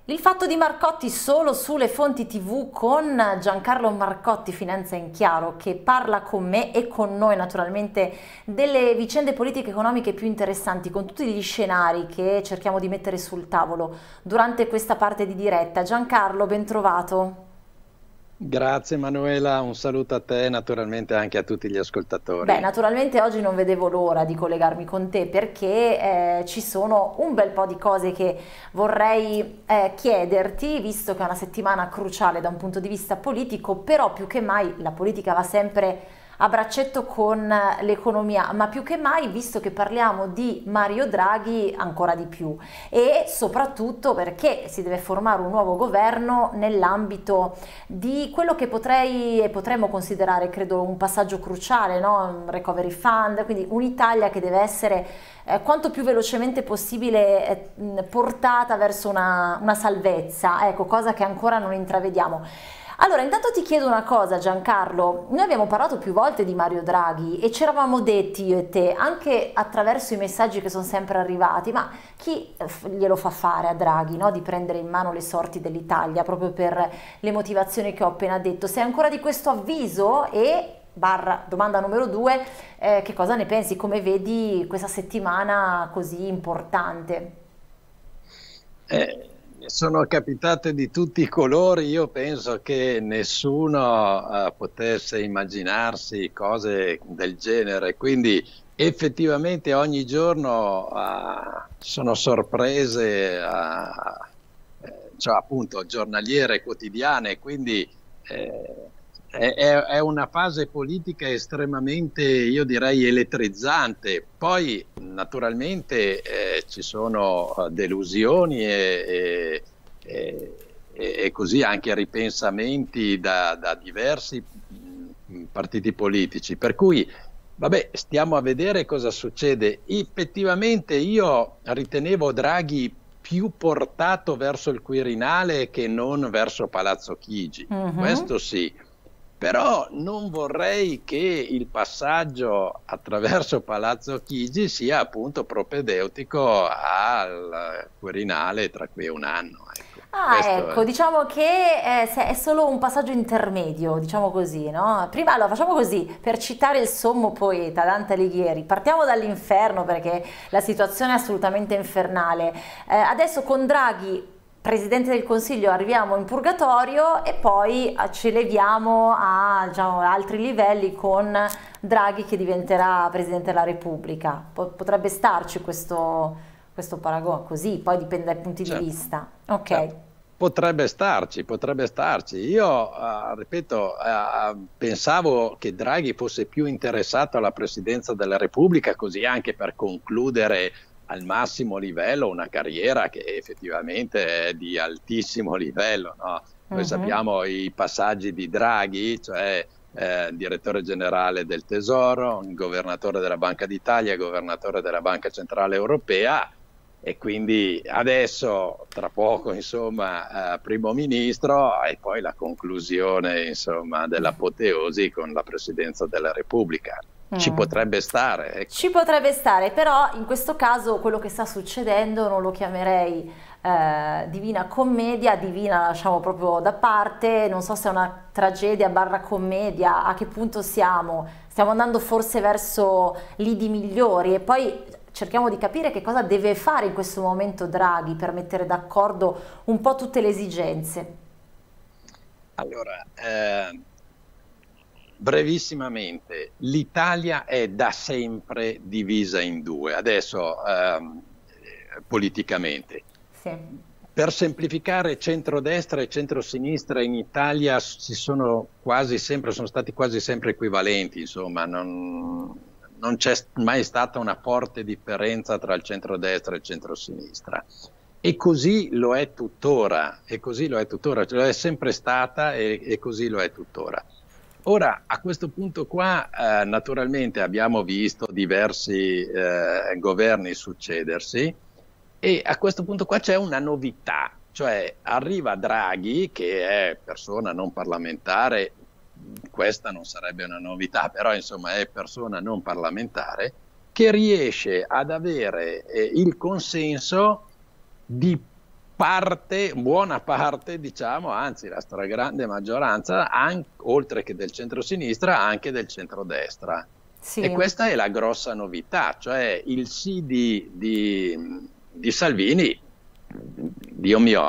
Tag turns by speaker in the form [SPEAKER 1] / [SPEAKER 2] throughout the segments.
[SPEAKER 1] Il fatto di Marcotti solo sulle fonti TV con Giancarlo Marcotti, Finanza in Chiaro, che parla con me e con noi naturalmente delle vicende politiche e economiche più interessanti, con tutti gli scenari che cerchiamo di mettere sul tavolo durante questa parte di diretta. Giancarlo, ben trovato.
[SPEAKER 2] Grazie Manuela, un saluto a te e naturalmente anche a tutti gli
[SPEAKER 1] Beh,
[SPEAKER 2] ascoltatori.
[SPEAKER 1] naturalmente oggi non vedevo l'ora di collegarmi con te perché ci sono un bel po' di cose che vorrei chiederti, visto che è una settimana cruciale da un punto di vista politico, però più che mai la politica va sempre a braccetto con l'economia, ma più che mai, visto che parliamo di Mario Draghi, ancora di più, e soprattutto perché si deve formare un nuovo governo nell'ambito di quello che potrei e potremmo considerare, credo, un passaggio cruciale, no? Un recovery fund, quindi un'Italia che deve essere quanto più velocemente possibile portata verso una salvezza, ecco, cosa che ancora non intravediamo. Allora, intanto ti chiedo una cosa, Giancarlo. Noi abbiamo parlato più volte di Mario Draghi e ci eravamo detti io e te, anche attraverso i messaggi che sono sempre arrivati, ma chi glielo fa fare a Draghi, no? Di prendere in mano le sorti dell'Italia, proprio per le motivazioni che ho appena detto? Sei ancora di questo avviso e, barra domanda numero due, che cosa ne pensi? Come vedi questa settimana così importante?
[SPEAKER 2] Eh, Sono capitate di tutti i colori, io penso che nessuno potesse immaginarsi cose del genere, quindi effettivamente ogni giorno ci sono sorprese, cioè appunto giornaliere, quotidiane, quindi è una fase politica estremamente, io direi, elettrizzante. Poi naturalmente ci sono delusioni e così anche ripensamenti da diversi partiti politici. Per cui, vabbè, stiamo a vedere cosa succede. Effettivamente io ritenevo Draghi più portato verso il Quirinale che non verso Palazzo Chigi.
[SPEAKER 1] Mhm.
[SPEAKER 2] Questo sì. Però non vorrei che il passaggio attraverso Palazzo Chigi sia appunto propedeutico al Quirinale tra qui e un anno. Ecco,
[SPEAKER 1] Ah,
[SPEAKER 2] questo
[SPEAKER 1] ecco,
[SPEAKER 2] è.
[SPEAKER 1] diciamo che è solo un passaggio intermedio, diciamo così, no? Prima, allora, facciamo così, per citare il sommo poeta Dante Alighieri, partiamo dall'inferno perché la situazione è assolutamente infernale. Adesso con Draghi, Presidente del Consiglio, arriviamo in purgatorio e poi ci eleviamo a, diciamo, altri livelli con Draghi che diventerà Presidente della Repubblica. Potrebbe starci questo paragone, così, poi dipende dai punti di
[SPEAKER 2] Certo,
[SPEAKER 1] vista. Ok.
[SPEAKER 2] certo. Potrebbe starci, potrebbe starci. Io, ripeto, pensavo che Draghi fosse più interessato alla presidenza della Repubblica, così anche per concludere al massimo livello una carriera che effettivamente è di altissimo livello, no? Noi
[SPEAKER 1] Mhm.
[SPEAKER 2] sappiamo i passaggi di Draghi, cioè direttore generale del Tesoro, governatore della Banca d'Italia, governatore della Banca Centrale Europea e quindi adesso, tra poco, insomma, primo ministro e poi la conclusione, insomma, dell'apoteosi con la presidenza della Repubblica. Ci
[SPEAKER 1] Mm.
[SPEAKER 2] potrebbe stare, ecco.
[SPEAKER 1] Ci potrebbe stare, però in questo caso quello che sta succedendo non lo chiamerei divina commedia, divina lasciamo proprio da parte, non so se è una tragedia barra commedia, a che punto siamo? Stiamo andando forse verso lidi migliori e poi cerchiamo di capire che cosa deve fare in questo momento Draghi per mettere d'accordo un po' tutte le esigenze.
[SPEAKER 2] Allora, brevissimamente, l'Italia è da sempre divisa in due, adesso politicamente.
[SPEAKER 1] Sì.
[SPEAKER 2] Per semplificare, centrodestra e centrosinistra in Italia si sono quasi sempre, sono stati quasi sempre equivalenti, insomma, non c'è mai stata una forte differenza tra il centrodestra e il centrosinistra. E così lo è tuttora, e così lo è tuttora, cioè, lo è sempre stata e così lo è tuttora. Ora, a questo punto qua, naturalmente abbiamo visto diversi governi succedersi e a questo punto qua c'è una novità, cioè arriva Draghi, che è persona non parlamentare, questa non sarebbe una novità, però insomma è persona non parlamentare, che riesce ad avere il consenso di buona parte, diciamo, anzi la stragrande maggioranza, oltre che del centro-sinistra, anche del centrodestra.
[SPEAKER 1] Sì.
[SPEAKER 2] E questa è la grossa novità, cioè il sì di Salvini, Dio mio,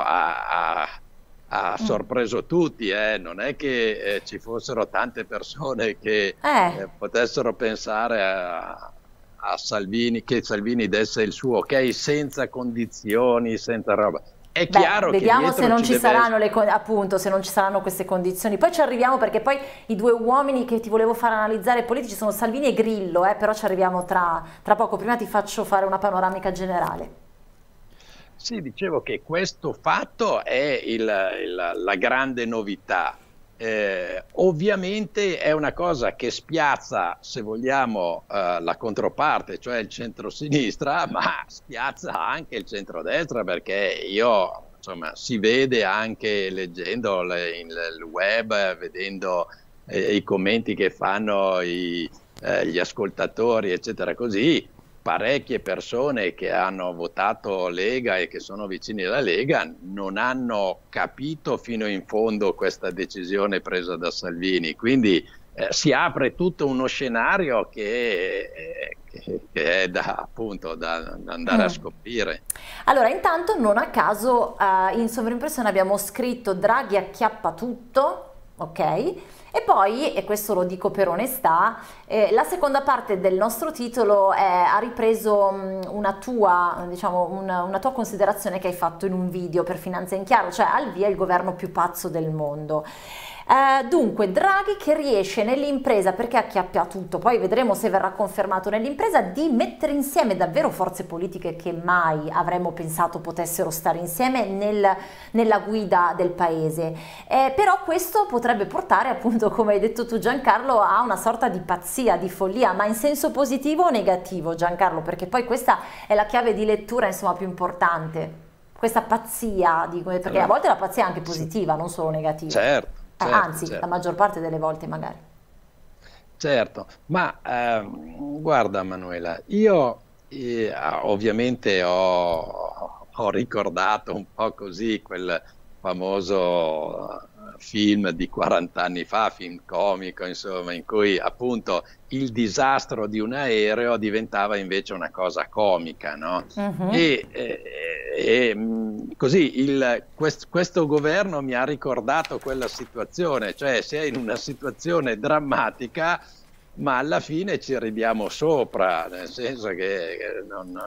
[SPEAKER 2] ha sorpreso tutti, non è che ci fossero tante persone che potessero pensare a Salvini, che Salvini desse il suo ok senza condizioni, senza roba. È chiaro
[SPEAKER 1] vediamo
[SPEAKER 2] che
[SPEAKER 1] se non
[SPEAKER 2] ci
[SPEAKER 1] saranno appunto, se non ci saranno queste condizioni. Poi ci arriviamo, perché poi i due uomini che ti volevo far analizzare politici sono Salvini e Grillo, però ci arriviamo tra poco. Prima ti faccio fare una panoramica generale.
[SPEAKER 2] Sì, dicevo che questo fatto è la grande novità. Ovviamente è una cosa che spiazza, se vogliamo, la controparte, cioè il centro-sinistra, ma spiazza anche il centrodestra, perché insomma, si vede anche leggendo il web, vedendo i commenti che fanno gli ascoltatori, eccetera, così. Parecchie persone che hanno votato Lega e che sono vicini alla Lega non hanno capito fino in fondo questa decisione presa da Salvini, quindi si apre tutto uno scenario che è da andare a scoprire.
[SPEAKER 1] Allora, intanto non a caso in sovrimpressione abbiamo scritto Draghi acchiappa tutto, ok? E poi, e questo lo dico per onestà, la seconda parte del nostro titolo ha ripreso una tua considerazione che hai fatto in un video per Finanza in Chiaro, cioè al via il governo più pazzo del mondo. Dunque, Draghi che riesce nell'impresa, perché acchiappia tutto, poi vedremo se verrà confermato nell'impresa, di mettere insieme davvero forze politiche che mai avremmo pensato potessero stare insieme nella guida del paese. Però questo potrebbe portare, appunto, come hai detto tu Giancarlo, a una sorta di pazzia, di follia, ma in senso positivo o negativo, Giancarlo? Perché poi questa è la chiave di lettura, insomma, più importante. Questa pazzia, perché a volte la pazzia è anche positiva, non solo negativa.
[SPEAKER 2] Certo.
[SPEAKER 1] Anzi,
[SPEAKER 2] certo.
[SPEAKER 1] La maggior parte delle volte magari.
[SPEAKER 2] Certo, ma guarda Manuela, io ovviamente ho ricordato un po' così quel famoso film di 40 anni fa, film comico, insomma, in cui appunto il disastro di un aereo diventava invece una cosa comica, no? Così questo governo mi ha ricordato quella situazione, cioè si è in una situazione drammatica, ma alla fine ci ridiamo sopra, nel senso che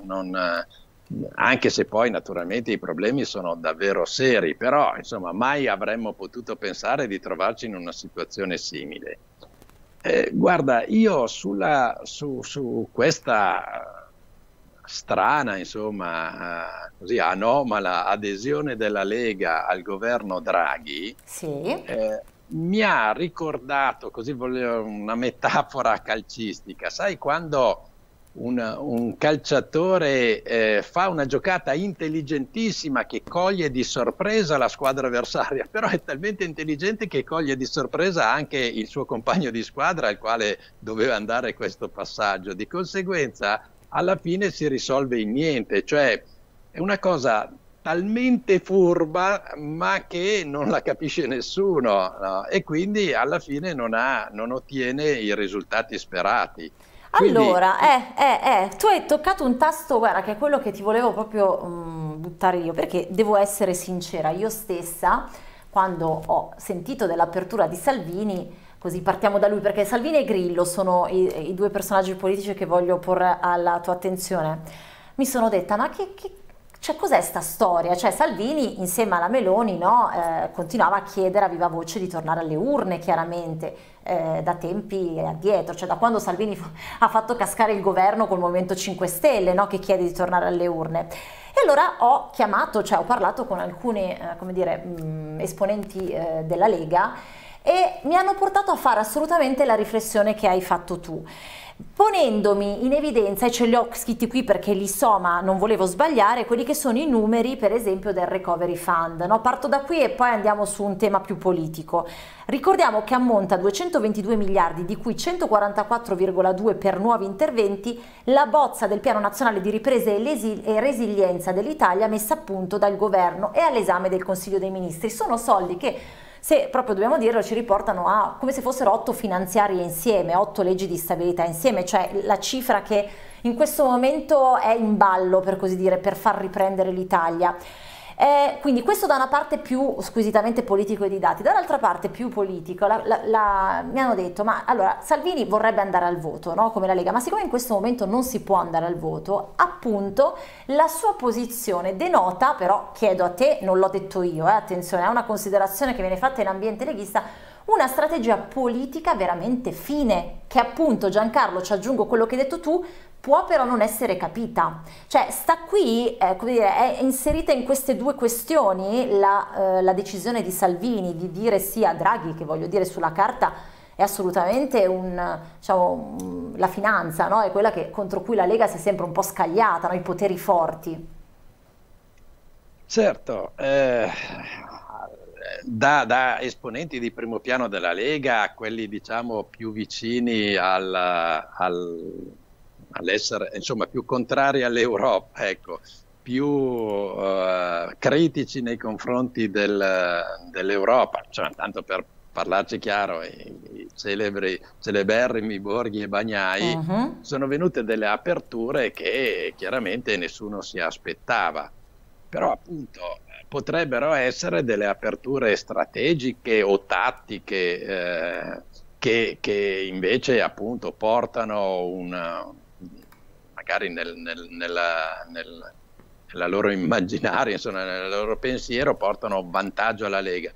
[SPEAKER 2] anche se poi naturalmente i problemi sono davvero seri, però insomma mai avremmo potuto pensare di trovarci in una situazione simile. Guarda, io su questa strana, insomma, così anomala adesione della Lega al governo Draghi,
[SPEAKER 1] sì.
[SPEAKER 2] Mi ha ricordato, così volevo una metafora calcistica, sai quando un calciatore fa una giocata intelligentissima che coglie di sorpresa la squadra avversaria, però è talmente intelligente che coglie di sorpresa anche il suo compagno di squadra al quale doveva andare questo passaggio. Di conseguenza alla fine si risolve in niente, cioè è una cosa talmente furba ma che non la capisce nessuno, no? E quindi alla fine non ottiene i risultati sperati.
[SPEAKER 1] Allora, tu hai toccato un tasto, guarda, che è quello che ti volevo proprio buttare io, perché devo essere sincera, io stessa, quando ho sentito dell'apertura di Salvini, così partiamo da lui, perché Salvini e Grillo sono i due personaggi politici che voglio porre alla tua attenzione, mi sono detta, ma cioè, cos'è sta storia? Cioè, Salvini insieme alla Meloni, no, continuava a chiedere a viva voce di tornare alle urne, chiaramente, da tempi addietro, cioè da quando Salvini ha fatto cascare il governo col Movimento 5 Stelle, no, che chiede di tornare alle urne. E allora ho chiamato, cioè ho parlato con alcuni, come dire, esponenti della Lega, e mi hanno portato a fare assolutamente la riflessione che hai fatto tu, ponendomi in evidenza, e ce li ho scritti qui perché li so ma non volevo sbagliare, quelli che sono i numeri per esempio del Recovery Fund, no? Parto da qui e poi andiamo su un tema più politico. Ricordiamo che ammonta a 222 miliardi, di cui 144,2 per nuovi interventi, la bozza del Piano Nazionale di Ripresa e Resilienza dell'Italia messa a punto dal governo e all'esame del Consiglio dei Ministri. Sono soldi che, se proprio dobbiamo dirlo, ci riportano a come se fossero 8 finanziarie insieme, 8 leggi di stabilità insieme, cioè la cifra che in questo momento è in ballo, per così dire, per far riprendere l'Italia. Quindi questo da una parte più squisitamente politico e di dati, dall'altra parte più politico, mi hanno detto, ma allora Salvini vorrebbe andare al voto, no? Come la Lega, ma siccome in questo momento non si può andare al voto, appunto la sua posizione denota, però chiedo a te, non l'ho detto io, attenzione, è una considerazione che viene fatta in ambiente leghista, una strategia politica veramente fine, che appunto, Giancarlo, ci aggiungo quello che hai detto tu, può però non essere capita, cioè sta qui, come dire, è inserita in queste due questioni la decisione di Salvini di dire sì a Draghi, che voglio dire sulla carta è assolutamente diciamo, la finanza, no? È quella contro cui la Lega si è sempre un po' scagliata, no? I poteri forti.
[SPEAKER 2] Certo, da esponenti di primo piano della Lega a quelli diciamo più vicini all'essere, insomma, più contrari all'Europa, ecco, più critici nei confronti dell'Europa, cioè, tanto per parlarci chiaro, i celeberrimi Borghi e Bagnai sono venute delle aperture che chiaramente nessuno si aspettava, però appunto potrebbero essere delle aperture strategiche o tattiche che invece appunto portano magari nella loro immaginario, insomma, nel loro pensiero, portano vantaggio alla Lega.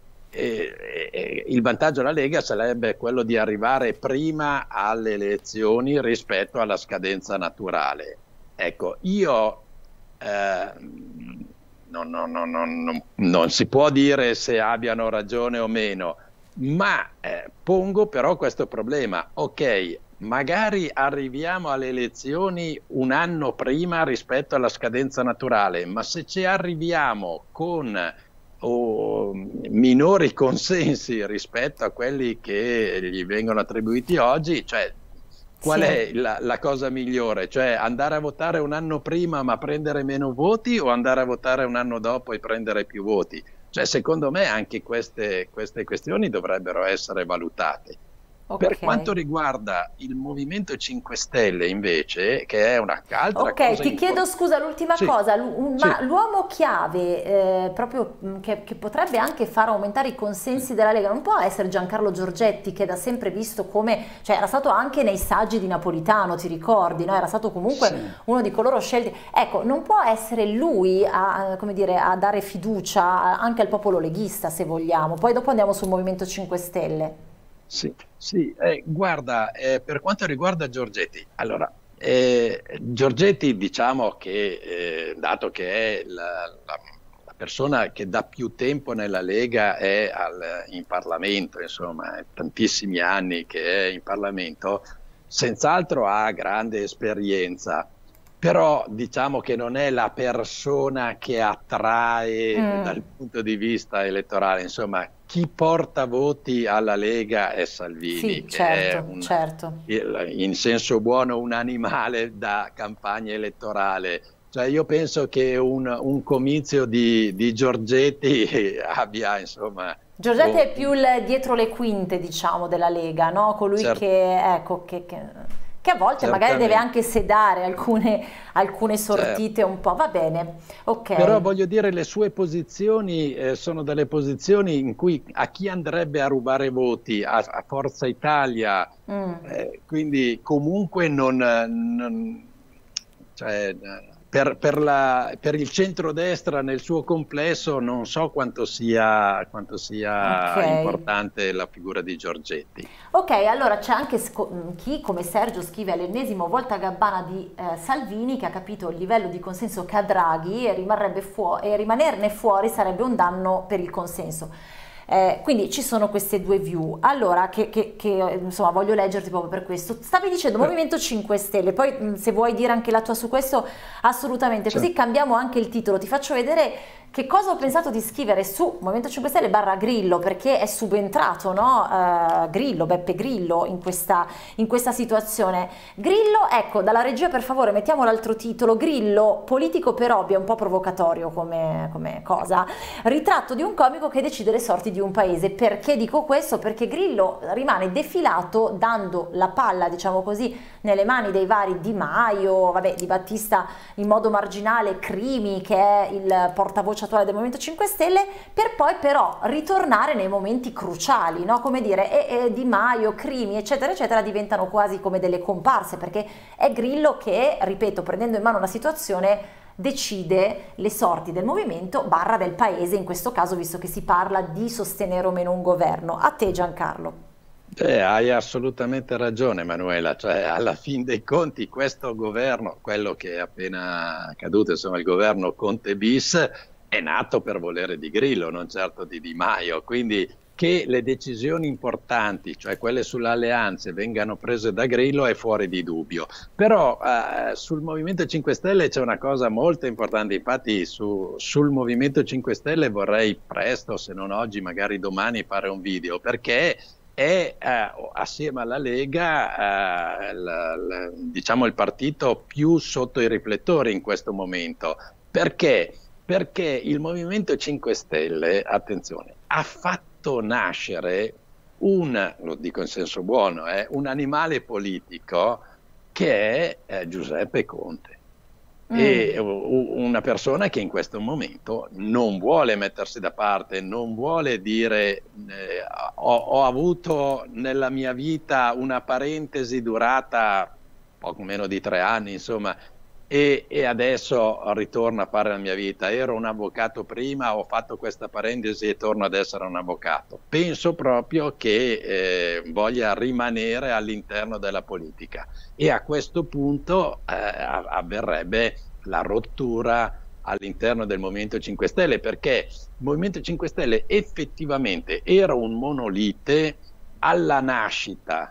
[SPEAKER 2] E il vantaggio alla Lega sarebbe quello di arrivare prima alle elezioni rispetto alla scadenza naturale. Ecco, io non si può dire se abbiano ragione o meno, ma pongo però questo problema. Ok, magari arriviamo alle elezioni un anno prima rispetto alla scadenza naturale, ma se ci arriviamo con minori consensi rispetto a quelli che gli vengono attribuiti oggi, cioè qual è la cosa migliore? Cioè andare a votare un anno prima ma prendere meno voti, o andare a votare un anno dopo e prendere più voti? Cioè, secondo me anche queste questioni dovrebbero essere valutate.
[SPEAKER 1] Okay.
[SPEAKER 2] Per quanto riguarda il Movimento 5 Stelle invece, che è un'altra cosa...
[SPEAKER 1] Ok, ti chiedo scusa, l'ultima cosa, ma l'uomo chiave proprio che potrebbe anche far aumentare i consensi della Lega non può essere Giancarlo Giorgetti, che da sempre visto come, cioè era stato anche nei saggi di Napolitano, ti ricordi, no? Era stato comunque uno di coloro scelti, ecco, non può essere lui come dire, a dare fiducia anche al popolo leghista, se vogliamo, poi dopo andiamo sul Movimento 5 Stelle.
[SPEAKER 2] Sì, guarda, per quanto riguarda Giorgetti, allora, Giorgetti diciamo che, dato che è la persona che da più tempo nella Lega è in Parlamento, insomma, è tantissimi anni che è in Parlamento, senz'altro ha grande esperienza, però diciamo che non è la persona che attrae dal punto di vista elettorale, insomma, chi porta voti alla Lega è Salvini,
[SPEAKER 1] sì,
[SPEAKER 2] che
[SPEAKER 1] certo.
[SPEAKER 2] In senso buono un animale da campagna elettorale. Cioè io penso che un comizio di Giorgetti abbia, insomma...
[SPEAKER 1] Giorgetti è più dietro le quinte, diciamo, della Lega, no? Colui che, ecco, che a volte magari deve anche sedare alcune sortite un po', va bene, ok.
[SPEAKER 2] Però voglio dire, le sue posizioni sono delle posizioni in cui a chi andrebbe a rubare voti? A Forza Italia, quindi comunque cioè, per il centrodestra nel suo complesso non so quanto sia importante la figura di Giorgetti.
[SPEAKER 1] Ok, allora c'è anche chi come Sergio scrive all'ennesimo volta a gabbana di Salvini, che ha capito il livello di consenso che ha Draghi e rimanerne fuori sarebbe un danno per il consenso. Quindi ci sono queste due view. Allora, insomma, voglio leggerti proprio per questo. Stavi dicendo Movimento 5 Stelle, poi se vuoi dire anche la tua su questo, assolutamente. Così cambiamo anche il titolo. Ti faccio vedere che cosa ho pensato di scrivere su Movimento 5 Stelle barra Grillo, perché è subentrato, no? Grillo, Beppe Grillo in questa situazione. Grillo, ecco, dalla regia per favore mettiamo l'altro titolo. Grillo, politico per hobby, è un po' provocatorio come cosa. Ritratto di un comico che decide le sorti di un paese. Perché dico questo? Perché Grillo rimane defilato dando la palla, diciamo così, nelle mani dei vari Di Maio, vabbè, Di Battista in modo marginale, Crimi che è il portavoce attuale del Movimento 5 Stelle, per poi però ritornare nei momenti cruciali, no? Come dire, e Di Maio, Crimi, eccetera, eccetera, diventano quasi come delle comparse, perché è Grillo che, ripeto, prendendo in mano la situazione, decide le sorti del movimento barra del paese, in questo caso, visto che si parla di sostenere o meno un governo. A te, Giancarlo.
[SPEAKER 2] Hai assolutamente ragione, Manuela, cioè alla fin dei conti questo governo, quello che è appena caduto, insomma il governo Conte bis, è nato per volere di Grillo, non certo di Di Maio, quindi che le decisioni importanti, cioè quelle sulle alleanze, vengano prese da Grillo è fuori di dubbio. Però sul Movimento 5 Stelle c'è una cosa molto importante, infatti sul Movimento 5 Stelle vorrei presto, se non oggi, magari domani, fare un video, perché è assieme alla Lega diciamo il partito più sotto i riflettori in questo momento. Perché? Perché il Movimento 5 Stelle, attenzione, ha fatto nascere lo dico in senso buono, un animale politico che è Giuseppe Conte. E una persona che in questo momento non vuole mettersi da parte, non vuole dire ho avuto nella mia vita una parentesi durata poco meno di 3 anni, insomma, e adesso ritorno a fare la mia vita. Ero un avvocato prima, ho fatto questa parentesi e torno ad essere un avvocato. Penso proprio che voglia rimanere all'interno della politica e a questo punto avverrebbe la rottura all'interno del Movimento 5 Stelle, perché il Movimento 5 Stelle effettivamente era un monolite alla nascita.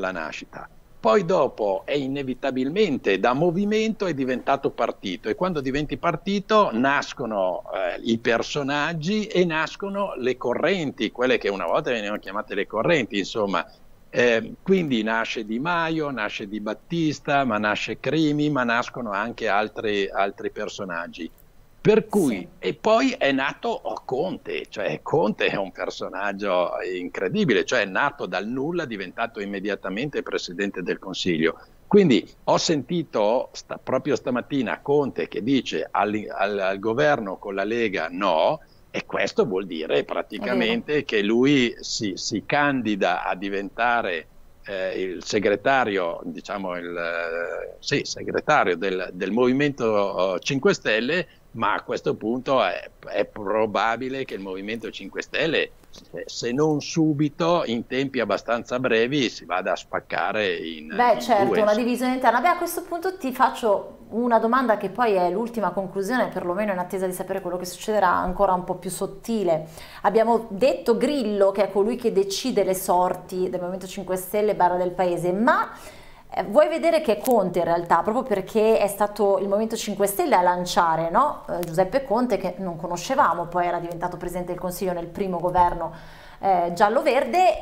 [SPEAKER 2] Poi dopo è inevitabilmente da movimento è diventato partito, e quando diventi partito nascono i personaggi e nascono le correnti, quelle che una volta venivano chiamate le correnti, insomma. Quindi nasce Di Maio, nasce Di Battista, ma nasce Crimi, ma nascono anche altri personaggi. Per cui, e poi è nato Conte, cioè Conte è un personaggio incredibile, cioè è nato dal nulla, è diventato immediatamente Presidente del Consiglio. Quindi ho sentito proprio stamattina Conte che dice al governo con la Lega no, e questo vuol dire praticamente che lui si candida a diventare il segretario, diciamo segretario del Movimento 5 Stelle, ma a questo punto è probabile che il Movimento 5 Stelle, se non subito, in tempi abbastanza brevi, si vada a spaccare in
[SPEAKER 1] certo,
[SPEAKER 2] due.
[SPEAKER 1] Una divisione interna. Beh, a questo punto ti faccio una domanda che poi è l'ultima conclusione, perlomeno in attesa di sapere quello che succederà, ancora un po' più sottile. Abbiamo detto Grillo, che è colui che decide le sorti del Movimento 5 Stelle barra del paese, ma vuoi vedere che Conte in realtà, proprio perché è stato il Movimento 5 Stelle a lanciare, no? Giuseppe Conte, che non conoscevamo, poi era diventato Presidente del Consiglio nel primo governo giallo-verde,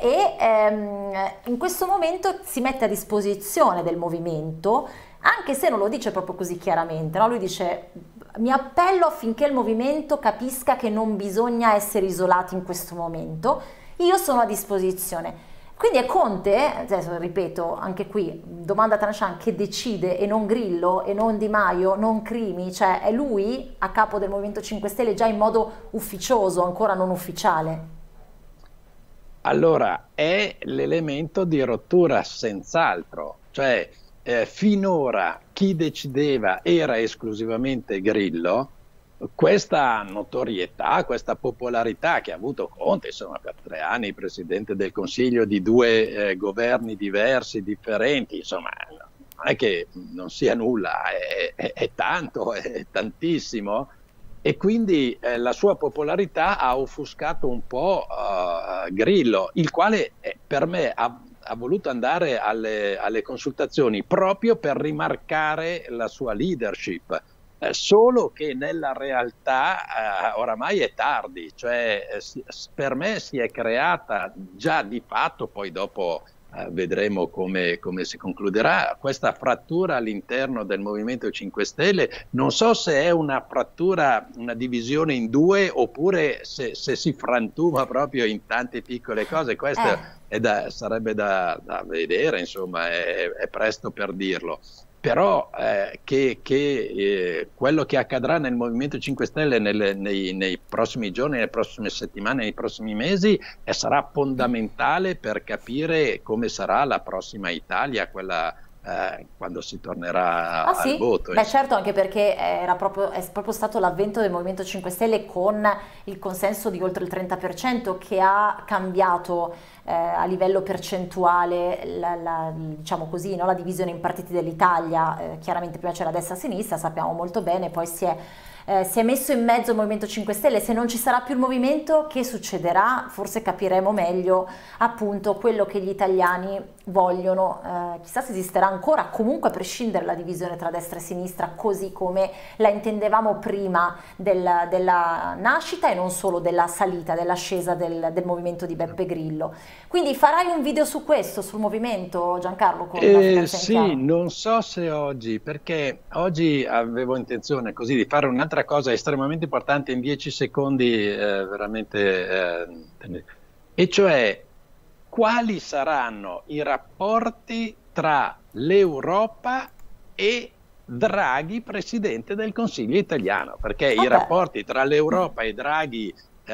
[SPEAKER 1] e in questo momento si mette a disposizione del movimento, anche se non lo dice proprio così chiaramente, no? Lui dice: mi appello affinché il movimento capisca che non bisogna essere isolati in questo momento, io sono a disposizione. Quindi è Conte, adesso ripeto, anche qui, domanda tranchant, che decide, e non Grillo, e non Di Maio, non Crimi, cioè è lui a capo del Movimento 5 Stelle già in modo ufficioso, ancora non ufficiale?
[SPEAKER 2] Allora, è l'elemento di rottura senz'altro, cioè finora chi decideva era esclusivamente Grillo. Questa notorietà, questa popolarità che ha avuto Conte, insomma, per 3 anni Presidente del Consiglio di 2 governi diversi, differenti, insomma, non è che non sia nulla, è tanto, è tantissimo. e quindi la sua popolarità ha offuscato un po' Grillo, il quale per me ha voluto andare alle consultazioni proprio per rimarcare la sua leadership. Solo che nella realtà oramai è tardi, cioè per me si è creata già di fatto, poi dopo vedremo come si concluderà, questa frattura all'interno del Movimento 5 Stelle. Non so se è una frattura, una divisione in due, oppure se si frantuma proprio in tante piccole cose. Questo sarebbe da vedere, insomma, è presto per dirlo. Però quello che accadrà nel Movimento 5 Stelle nei prossimi giorni, nelle prossime settimane, nei prossimi mesi, sarà fondamentale per capire come sarà la prossima Italia, quella quando si tornerà al voto.
[SPEAKER 1] Beh, certo, anche perché è proprio stato l'avvento del Movimento 5 Stelle con il consenso di oltre il 30% che ha cambiato a livello percentuale diciamo così, no, la divisione in partiti dell'Italia. Chiaramente prima c'era destra e sinistra, sappiamo molto bene, poi si è messo in mezzo il Movimento 5 Stelle. Se non ci sarà più il movimento, che succederà? Forse capiremo meglio appunto quello che gli italiani vogliono. Chissà se esisterà ancora, comunque a prescindere dalla divisione tra destra e sinistra, così come la intendevamo prima della nascita e non solo della salita, dell'ascesa del movimento di Beppe Grillo. Quindi farai un video su questo, sul movimento, Giancarlo? Con
[SPEAKER 2] sì, non so se oggi, perché oggi avevo intenzione così di fare un'altra cosa estremamente importante in 10 secondi, veramente, e cioè quali saranno i rapporti tra l'Europa e Draghi, Presidente del Consiglio italiano, perché i rapporti tra l'Europa e Draghi,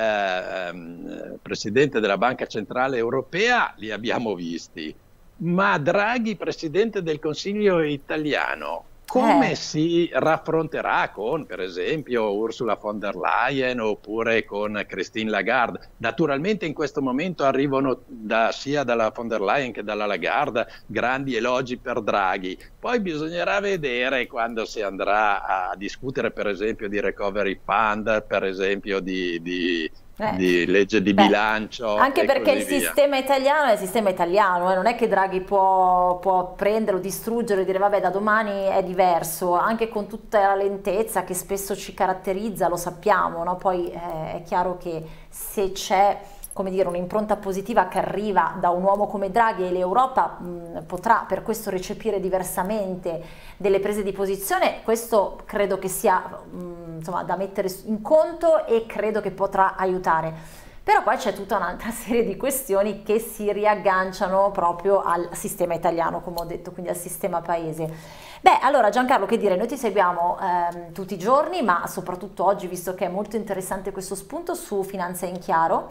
[SPEAKER 2] Presidente della Banca Centrale Europea, li abbiamo visti, ma Draghi, Presidente del Consiglio italiano, come si raffronterà con, per esempio, Ursula von der Leyen oppure con Christine Lagarde? Naturalmente in questo momento arrivano sia dalla von der Leyen che dalla Lagarde grandi elogi per Draghi. Poi bisognerà vedere quando si andrà a discutere, per esempio, di recovery fund, per esempio di legge di bilancio,
[SPEAKER 1] anche perché il sistema italiano è il sistema italiano, non è che Draghi può prenderlo, distruggerlo e dire vabbè, da domani è diverso, anche con tutta la lentezza che spesso ci caratterizza, lo sappiamo, no? Poi è chiaro che se c'è, come dire, un'impronta positiva che arriva da un uomo come Draghi, e l'Europa potrà per questo recepire diversamente delle prese di posizione, questo credo che sia insomma, da mettere in conto e credo che potrà aiutare. Però poi c'è tutta un'altra serie di questioni che si riagganciano proprio al sistema italiano, come ho detto, quindi al sistema paese. Beh, allora Giancarlo, che dire, noi ti seguiamo tutti i giorni, ma soprattutto oggi, visto che è molto interessante questo spunto su Finanza in Chiaro,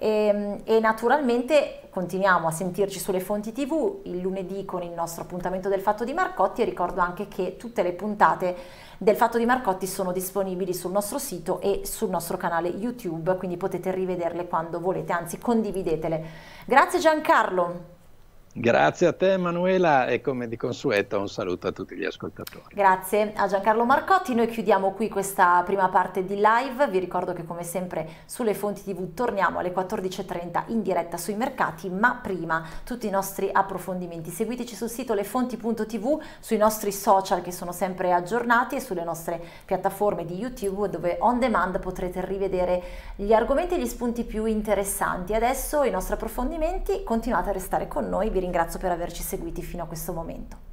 [SPEAKER 1] e naturalmente continuiamo a sentirci sulle fonti TV il lunedì con il nostro appuntamento del Fatto di Marcotti, e ricordo anche che tutte le puntate del Fatto di Marcotti sono disponibili sul nostro sito e sul nostro canale YouTube, quindi potete rivederle quando volete, anzi condividetele. Grazie Giancarlo.
[SPEAKER 2] Grazie a te Emanuela, e come di consueto un saluto a tutti gli ascoltatori.
[SPEAKER 1] Grazie a Giancarlo Marcotti, noi chiudiamo qui questa prima parte di live, vi ricordo che come sempre sulle fonti TV torniamo alle 14:30 in diretta sui mercati, ma prima tutti i nostri approfondimenti. Seguiteci sul sito lefonti.tv, sui nostri social che sono sempre aggiornati e sulle nostre piattaforme di YouTube dove on demand potrete rivedere gli argomenti e gli spunti più interessanti. Adesso i nostri approfondimenti, continuate a restare con noi, vi ringrazio per averci seguiti fino a questo momento.